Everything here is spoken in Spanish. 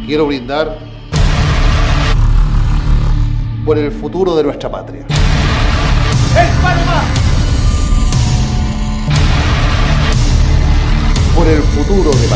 Quiero brindar por el futuro de nuestra patria. ¡El Panamá! Por el futuro de Panamá.